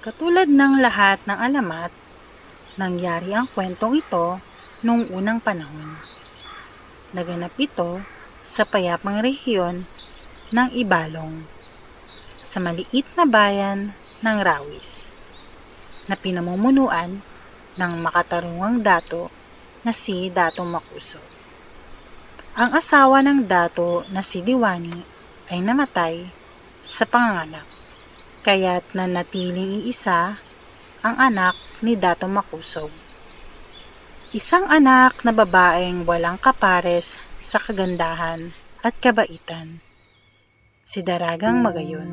Katulad ng lahat ng alamat, nangyari ang kwentong ito noong unang panahon. Naganap ito sa payapang rehiyon ng Ibalong, sa maliit na bayan ng Rawis, na pinamumunuan ng makatarungang dato na si Dato Makusog. Ang asawa ng dato na si Diwani ay namatay sa panganganak, kaya't nanatiling iisa ang anak ni Dato Makusog. Isang anak na babaeng walang kapares sa kagandahan at kabaitan, si Daragang Magayon.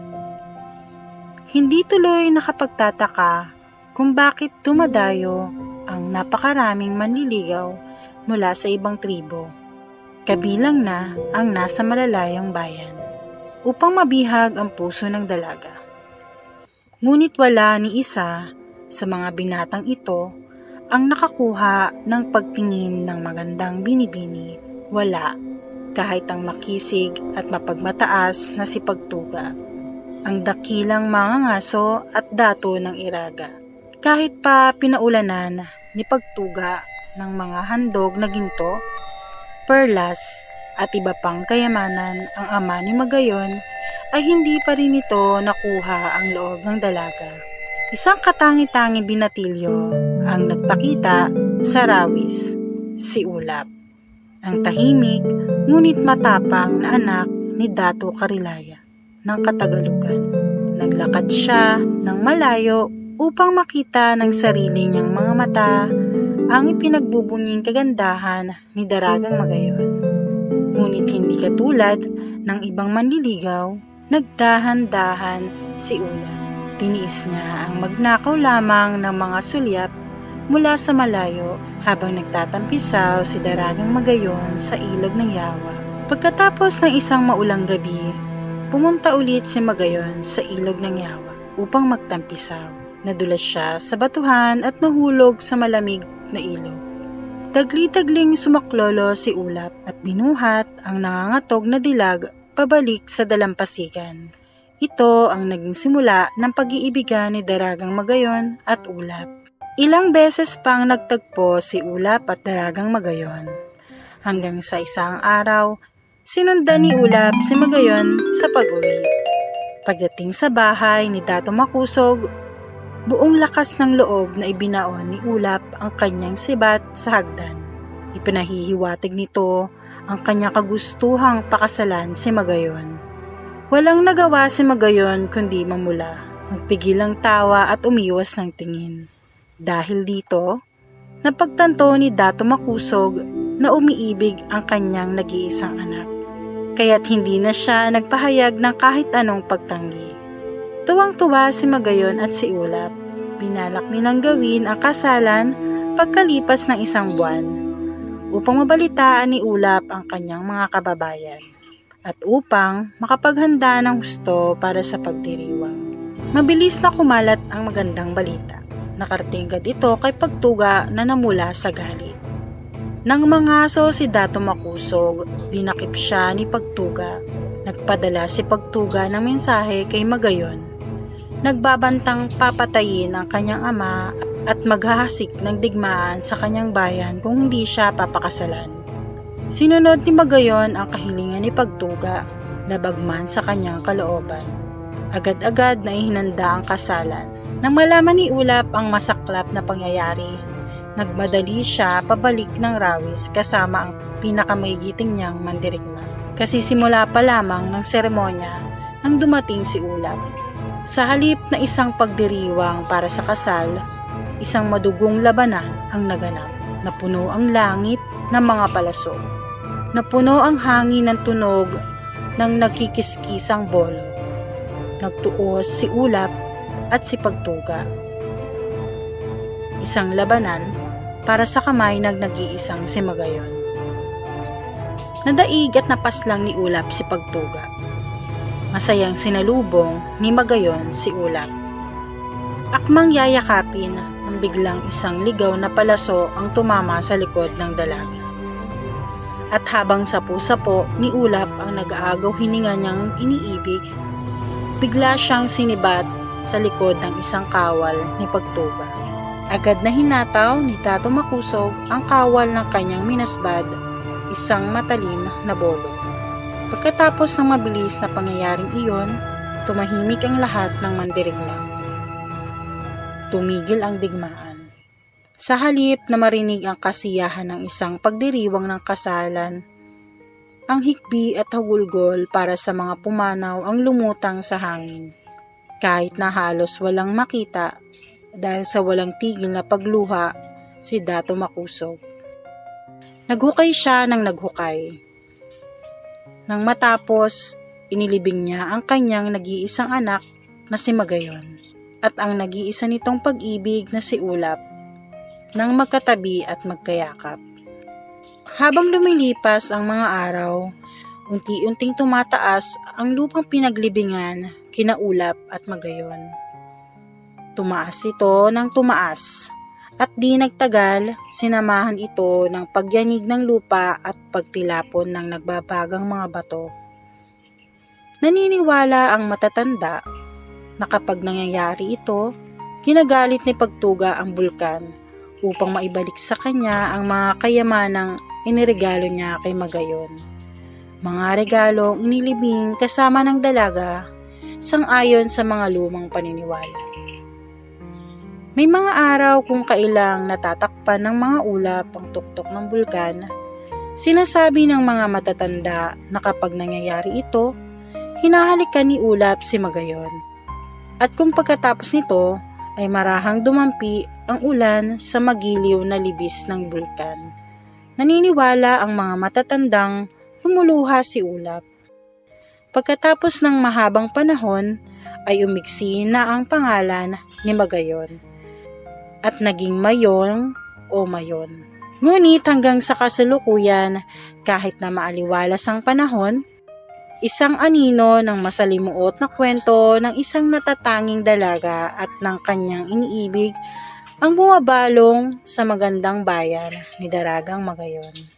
Hindi tuloy nakapagtataka kung bakit dumadayo ang napakaraming manliligaw mula sa ibang tribo, kabilang na ang nasa malalayang bayan, upang mabihag ang puso ng dalaga. Ngunit wala ni isa sa mga binatang ito ang nakakuha ng pagtingin ng magandang binibini. Wala, kahit ang makisig at mapagmataas na si Pagtuga, ang dakilang mangangaso at dato ng Iraga. Kahit pa pinaulanan ni Pagtuga ng mga handog na ginto, perlas at iba pang kayamanan ang ama ni Magayon, ay hindi pa rin ito nakuha ang loob ng dalaga. Isang katangi-tangi binatilyo ang nagpakita sa Rawis, si Ulap, ang tahimik ngunit matapang na anak ni Dato Karilaya ng Katagalugan. Naglakad siya ng malayo upang makita ng sarili niyang mga mata ang ipinagbubunging kagandahan ni Daragang Magayon. Ngunit hindi katulad ng ibang manliligaw, nagdahan-dahan si Ulap. Tiniis niya ang magnakaw lamang ng mga sulyap mula sa malayo habang nagtatampisaw si Daragang Magayon sa ilog ng Yawa. Pagkatapos ng isang maulang gabi, pumunta ulit si Magayon sa ilog ng Yawa upang magtampisaw. Nadulas siya sa batuhan at nahulog sa malamig na ilog. Dagli-dagling sumaklolo si Ulap at binuhat ang nangangatog na dilag pabalik sa dalampasigan. Ito ang naging simula ng pag-iibigan ni Daragang Magayon at Ulap. Ilang beses pang nagtagpo si Ulap at Daragang Magayon, hanggang sa isang araw, sinundan ni Ulap si Magayon sa pag-uwi. Pagdating sa bahay ni Dato Makusog, buong lakas ng loob na ibinaon ni Ulap ang kanyang sibat sa hagdan. Ipinahihiwatig nito ang kanyang kagustuhang pakasalan si Magayon. Walang nagawa si Magayon kundi mamula, magpigil ang tawa at umiwas ng tingin. Dahil dito, napagtanto ni Dato Makusog na umiibig ang kanyang nag-iisang anak, kaya't hindi na siya nagpahayag ng kahit anong pagtanggi. Tuwang-tuwa si Magayon at si Ulap. Binalak nilang gawin ang kasalan pagkalipas ng isang buwan, upang mabalitaan ni Ulap ang kanyang mga kababayan at upang makapaghanda ng husto para sa pagdiriwang. Mabilis na kumalat ang magandang balita. Nakarating agad ito kay Pagtuga na namula sa galit. Nang mangaso si Dato Makusog, dinakip siya ni Pagtuga. Nagpadala si Pagtuga ng mensahe kay Magayon, nagbabantang papatayin ang kanyang ama at maghahasik ng digmaan sa kanyang bayan kung hindi siya papakasalan. Sinunod ni Magayon ang kahilingan ni Pagtuga, labagman sa kanyang kalooban. Agad-agad na ihinanda ang kasalan. Nang malaman ni Ulap ang masaklap na pangyayari, nagmadali siya pabalik ng Rawis kasama ang pinakamaigiting niyang mandirigma. Kasi simula pa lamang ng seremonya nang dumating si Ulap. Sa halip na isang pagdiriwang para sa kasal, isang madugong labanan ang naganap. Napuno ang langit ng mga palasok. Napuno ang hangin ng tunog ng nagkikiskisang bolo. Nagtuos si Ulap at si Pagtuga. Isang labanan para sa kamay ng nag-iisang si Magayon. Nadaig at napaslang ni Ulap si Pagtuga. Masayang sinalubong ni Magayon si Ulap. Akmang yayakapin nang biglang isang ligaw na palaso ang tumama sa likod ng dalaga. At habang sapu-sapo ni Ulap ang nag-aagaw hininga niyang iniibig, bigla siyang sinibat sa likod ng isang kawal ni Pagtuga. Agad na hinataw ni Dato Makusog ang kawal ng kanyang minasbad, isang matalim na bolo. Pagkatapos ng mabilis na pangyayaring iyon, tumahimik ang lahat ng mandirigma. Tumigil ang digmaan. Sa halip na marinig ang kasiyahan ng isang pagdiriwang ng kasalan, ang hikbi at hagulgol para sa mga pumanaw ang lumutang sa hangin. Kahit na halos walang makita dahil sa walang tigil na pagluha si Dato Makusog. Naghukay siya ng naghukay. Nang matapos, inilibing niya ang kanyang nag-iisang anak na si Magayon at ang nag-iisa nitong pag-ibig na si Ulap nang magkatabi at magkayakap. Habang lumilipas ang mga araw, unti-unting tumataas ang lupang pinaglibingan kina Ulap at Magayon. Tumaas ito ng tumaas at di nagtagal, sinamahan ito ng pagyanig ng lupa at pagtilapon ng nagbabagang mga bato. Naniniwala ang matatanda na kapag nangyayari ito, ginagalit ni Pagtuga ang bulkan upang maibalik sa kanya ang mga kayamanang iniregalo niya kay Magayon. Mga regalong inilibing kasama ng dalaga sang-ayon sa mga lumang paniniwala. May mga araw kung kailang natatakpan ng mga ulap ang tuktok ng bulkan, sinasabi ng mga matatanda na kapag nangyayari ito, hinahalikan ni Ulap si Magayon. At kung pagkatapos nito ay marahang dumampi ang ulan sa magiliw na libis ng bulkan. Naniniwala ang mga matatandang lumuluha si Ulap. Pagkatapos ng mahabang panahon ay umigsi na ang pangalan ni Magayon at naging Mayong o Mayon. Ngunit hanggang sa kasalukuyan, kahit na maaliwalas ang panahon, isang anino ng masalimuot na kwento ng isang natatanging dalaga at ng kanyang iniibig ang bumabalong sa magandang bayan ni Daragang Magayon.